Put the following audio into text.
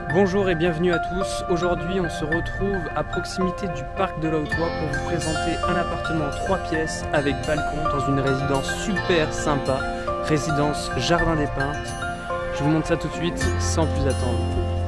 Bonjour et bienvenue à tous. Aujourd'hui, on se retrouve à proximité du parc de la Haute-Oie pour vous présenter un appartement en 3 pièces avec balcon dans une résidence super sympa, résidence Jardin des Pins. Je vous montre ça tout de suite sans plus attendre.